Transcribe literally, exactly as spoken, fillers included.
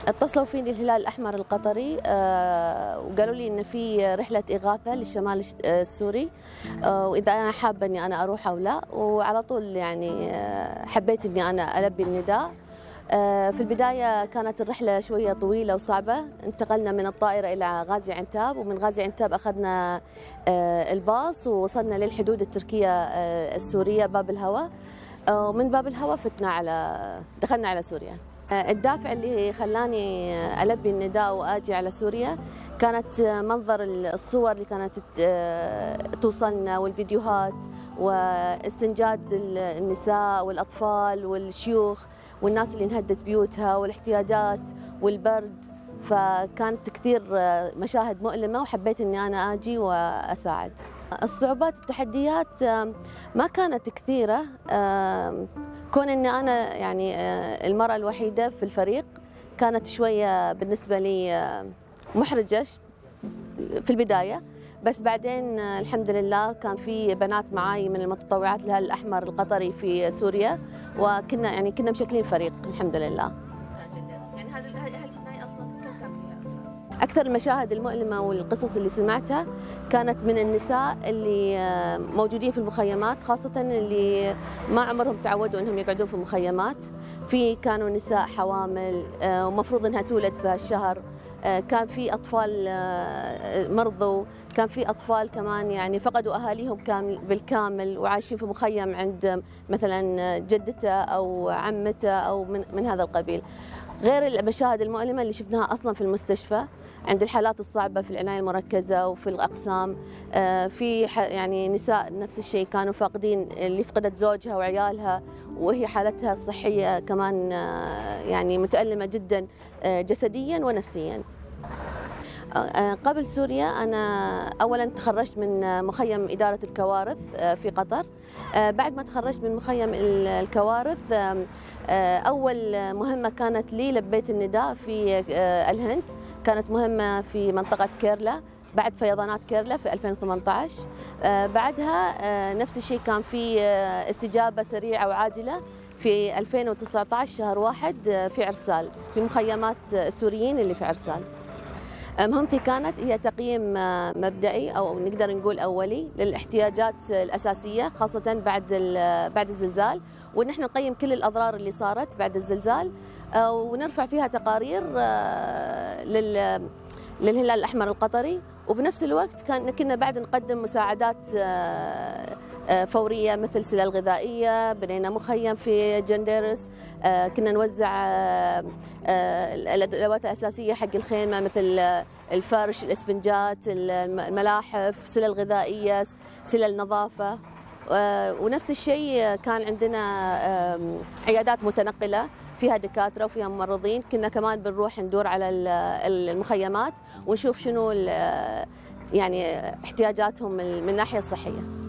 اتصلوا فيني الهلال الأحمر القطري آه، وقالوا لي إن في رحلة إغاثة للشمال الش- آه، السوري، آه، وإذا أنا حابة إني أنا أروح أو لا. وعلى طول يعني آه، حبيت إني أنا ألبي النداء. آه، في البداية كانت الرحلة شوية طويلة وصعبة. انتقلنا من الطائرة إلى غازي عنتاب، ومن غازي عنتاب أخذنا آه، الباص ووصلنا للحدود التركية آه، السورية باب الهوى. آه، ومن باب الهوى فتنا على دخلنا على سوريا. آه، الدافع اللي خلاني ألبي النداء وآجي على سوريا كانت منظر الصور اللي كانت آه، توصلنا والفيديوهات، واستنجاد النساء والأطفال والشيوخ والناس اللي انهدت بيوتها والاحتياجات والبرد. فكانت كثير آه، مشاهد مؤلمة، وحبيت أني أنا آجي وأساعد. الصعوبات التحديات آم، ما كانت كثيرة. آم، كون أني أنا يعني آه، المرأة الوحيدة في الفريق كانت شوية بالنسبة لي آه، محرجة في البداية. بس بعدين آه، الحمد لله كان في بنات معاي من المتطوعات الهلال الأحمر القطري في سوريا، وكنا يعني كنا مشكلين فريق الحمد لله. يعني هذا هالهناية اصلا كم كان فيها اسرى؟ اكثر المشاهد المؤلمه والقصص اللي سمعتها كانت من النساء اللي آه، موجودين في المخيمات، خاصه اللي ما عمرهم تعودوا انهم يقعدون في مخيمات. في كانوا نساء حوامل آه، ومفروض انها تولد في هالشهر. آه، كان في اطفال آه، مرضوا، كان في اطفال كمان يعني فقدوا اهاليهم كامل بالكامل وعايشين في مخيم عند مثلا جدته او عمته او من من هذا القبيل. غير المشاهد المؤلمة اللي شفناها أصلا في المستشفى عند الحالات الصعبة في العناية المركزة وفي الأقسام. آه، في يعني نساء نفس الشيء كانوا فاقدين، اللي فقدت زوجها وعيالها وهي حالتها الصحية كمان آه، يعني متألمة جدا آه، جسديا ونفسيا. قبل سوريا أنا أولاً تخرجت من مخيم إدارة الكوارث في قطر. بعد ما تخرجت من مخيم الكوارث، أول مهمة كانت لي لبيت النداء في الهند. كانت مهمة في منطقة كيرلا بعد فيضانات كيرلا في ألفين وثمانية عشر. بعدها نفس الشيء كان في استجابة سريعة وعاجلة في ألفين وتسعة عشر شهر واحد في عرسال، في مخيمات السوريين اللي في عرسال. مهمتي كانت هي تقييم مبدئي او نقدر نقول اولي للاحتياجات الاساسيه، خاصه بعد بعد الزلزال، وان احنا نقيم كل الاضرار اللي صارت بعد الزلزال ونرفع فيها تقارير لل للهلال الأحمر القطري. وبنفس الوقت كان كنا بعد نقدم مساعدات فورية مثل سلال غذائية. بنينا مخيم في جنديرس، كنا نوزع الأدوات الأساسية حق الخيمة مثل الفرش، الإسفنجات، الملاحف، سلال غذائية، سلال نظافة. ونفس الشيء كان عندنا عيادات متنقلة فيها دكاترة وفيها ممرضين. كنا كمان بنروح ندور على المخيمات ونشوف شنو يعني احتياجاتهم من الناحية الصحية.